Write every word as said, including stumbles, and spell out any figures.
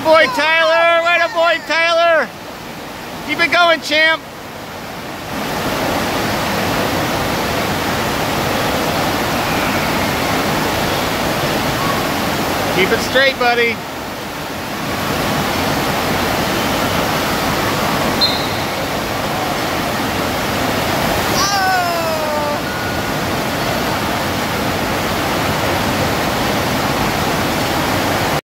boy, Tyler! Right a boy, Tyler! Keep it going, champ! Keep it straight, buddy.